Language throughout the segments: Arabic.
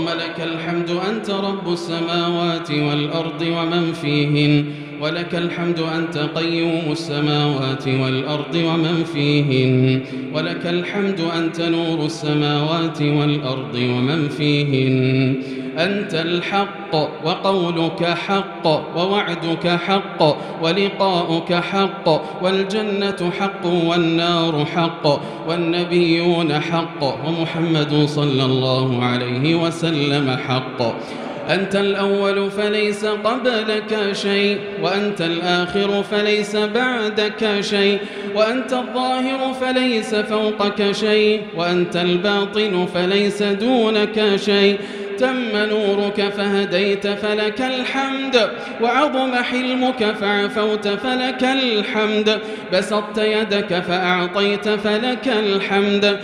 لك الحمد أنت رب السماوات والأرض ومن فيهن، ولك الحمد أنت قيوم السماوات والأرض ومن فيهن، ولك الحمد أنت نور السماوات والأرض ومن فيهن. أنت الحق وقولك حق ووعدك حق ولقاؤك حق، والجنة حق والنار حق والنبيون حق ومحمد صلى الله عليه وسلم حق. أنت الأول فليس قبلك شيء، وأنت الآخر فليس بعدك شيء، وأنت الظاهر فليس فوقك شيء، وأنت الباطن فليس دونك شيء. تم نورك فهديت فلك الحمد، وعظم حلمك فعفوت فلك الحمد، بسطت يدك فأعطيت فلك الحمد.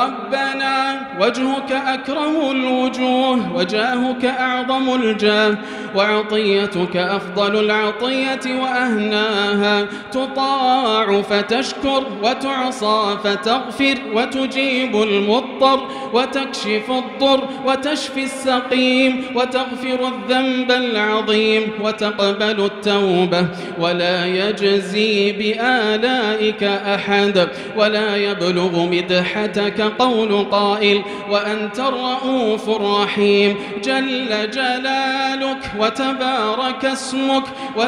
ربنا وجهك أكرم الوجوه، وجاهك أعظم الجاه، وعطيتك أفضل العطية وأهناها. تطاع فتشكر، وتعصى فتغفر، وتجيب المضطر، وتكشف الضر، وتشفي السقيم، وتغفر الذنب العظيم، وتقبل التوبة. ولا يجزي بآلائك أحد، ولا يبلغ مدحتك قول قائل. وأنت الرؤوف الرحيم، جل جلالك وتبارك اسمك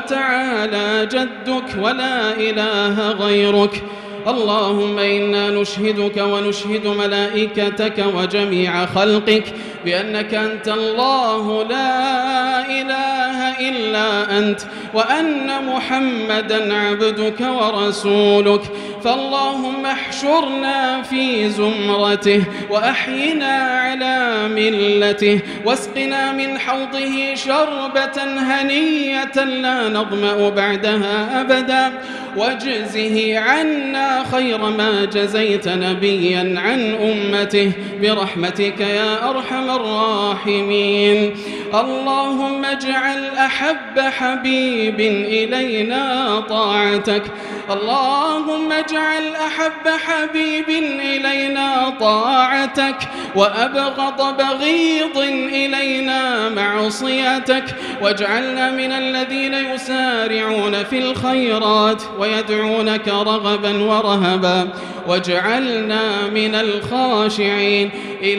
وتعالى جدك ولا إله غيرك. اللهم إنا نشهدك ونشهد ملائكتك وجميع خلقك بأنك أنت الله لا إله إلا أنت، وأن محمدًا عبدك ورسولك. فاللهم احشرنا في زمرته، وأحينا على ملته، واسقنا من حوضه شربة هنية لا نظمأ بعدها أبدا، واجزه عنا خير ما جزيت نبيا عن أمته برحمتك يا أرحم الراحمين. اللهم اجعل أحب حبيب إلينا طاعتك، اللهم اجعل أحب حبيب إلينا طاعتك، وأبغض بغيض إلينا معصيتك، واجعلنا من الذين يسارعون في الخيرات ويدعونك رغبا ورهبا، واجعلنا من الخاشعين.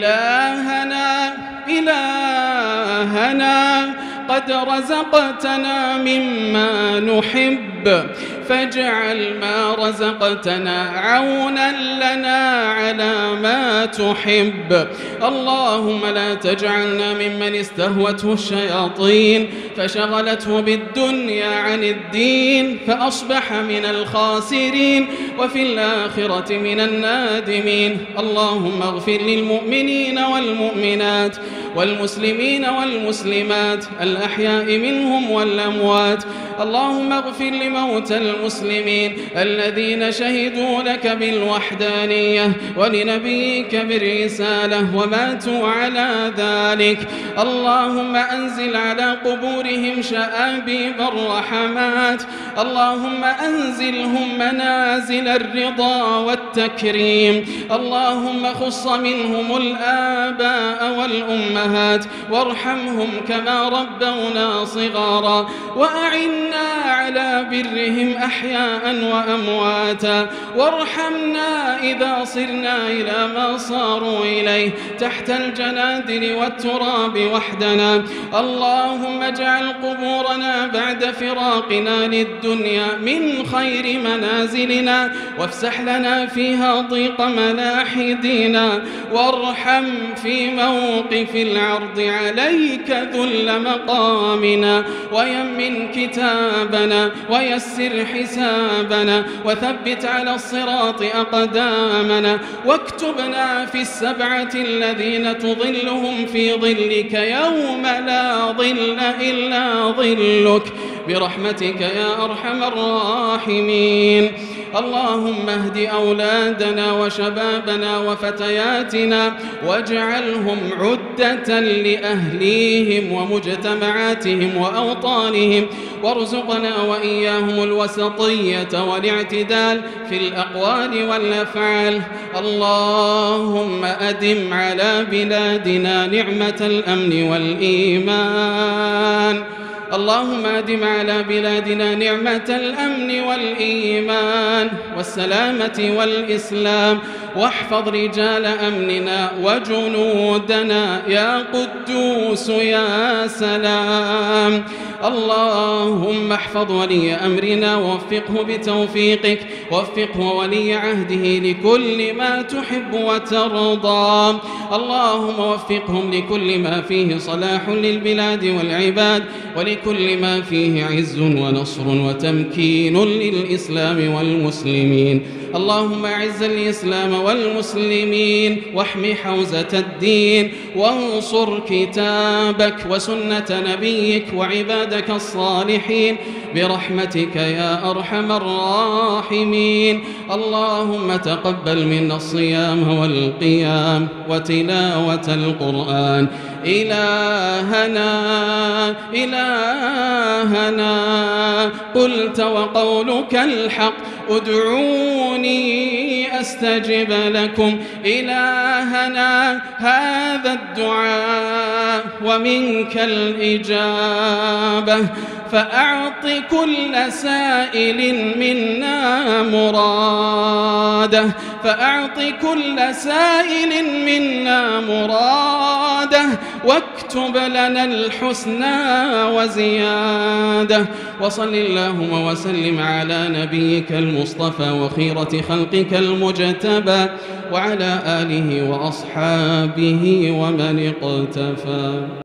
إلهنا قد رزقتنا مما نحب، فاجعل ما رزقتنا عونا لنا على ما تحب. اللهم لا تجعلنا ممن استهوته الشياطين فشغلته بالدنيا عن الدين فأصبح من الخاسرين، وفي الآخرة من النادمين. اللهم اغفر للمؤمنين والمؤمنات والمسلمين والمسلمات الأحياء منهم والأموات. اللهم اغفر لموتى المسلمين الذين شهدوا لك بالوحدانية ولنبيك بالرسالة وماتوا على ذلك. اللهم أنزل على قبورهم شآبيب الرحمات، اللهم أنزلهم منازل الرضا والتكريم. اللهم خص منهم الآباء والأمهات وارحمهم كما ربونا صغارا، وأعنا على برهم أحياء وأمواتا، وارحمنا إذا صرنا إلى ما صاروا إليه تحت الجنادل والتراب وحدنا. اللهم اجعل قبورنا بعد فراقنا للدنيا من خير منازلنا، وافسح لنا فيها ضيق ملاحدنا، وارحم في موقف العرض عليك ذل مقامنا، ويمن كتابنا، ويسر حسابنا، وثبت على الصراط أقدامنا، واكتبنا في السبعة الذين تظلهم في ظلك يوم لا ظل إلا ظلك، برحمتك يا أرحم الراحمين. اللهم اهد أولادنا وشبابنا وفتياتنا واجعلهم عدة لأهليهم ومجتمعاتهم وأوطانهم، وارزقنا وإياهم الوسطية والاعتدال في الأقوال والأفعال. اللهم أدم على بلادنا نعمة الأمن والإيمان. اللهم أدم على بلادنا نعمة الأمن والإيمان والسلامة والإسلام، واحفظ رجال أمننا وجنودنا يا قدوس يا سلام. اللهم احفظ ولي أمرنا ووفقه بتوفيقك، ووفقه ولي عهده لكل ما تحب وترضى. اللهم وفقهم لكل ما فيه صلاح للبلاد والعباد، ولكل ما فيه عز ونصر وتمكين للإسلام والمسلمين. اللهم أعز الإسلام والمسلمين، واحم حوزة الدين، وانصر كتابك وسنة نبيك وعبادك الصالحين برحمتك يا أرحم الراحمين. اللهم تقبل منا الصيام والقيام وتلاوة القرآن. إلهنا قلت وقولك الحق، ادعوني أستجب لكم. إلهنا هذا الدعاء ومنك الإجابة، فأعط كل سائل منا مراده، فأعط كل سائل منا مراده، واكتب لنا الحسنى وزيادة. وصل اللهم وسلم على نبيك المصطفى وخيرة خلقك المجتبى، وعلى آله وأصحابه ومن اقتفى.